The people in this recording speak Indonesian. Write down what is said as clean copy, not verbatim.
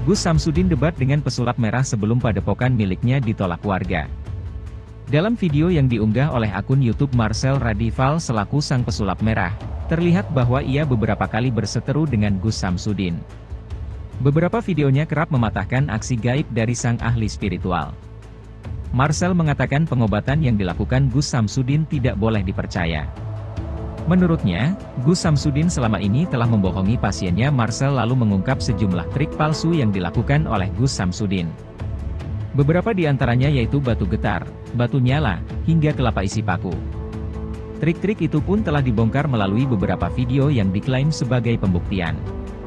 Gus Samsudin debat dengan pesulap merah sebelum padepokan miliknya ditolak warga. Dalam video yang diunggah oleh akun YouTube Marcel Radival selaku sang pesulap merah, terlihat bahwa ia beberapa kali berseteru dengan Gus Samsudin. Beberapa videonya kerap mematahkan aksi gaib dari sang ahli spiritual. Marcel mengatakan pengobatan yang dilakukan Gus Samsudin tidak boleh dipercaya. Menurutnya, Gus Samsudin selama ini telah membohongi pasiennya. Marcel lalu mengungkap sejumlah trik palsu yang dilakukan oleh Gus Samsudin. Beberapa di antaranya yaitu batu getar, batu nyala, hingga kelapa isi paku. Trik-trik itu pun telah dibongkar melalui beberapa video yang diklaim sebagai pembuktian.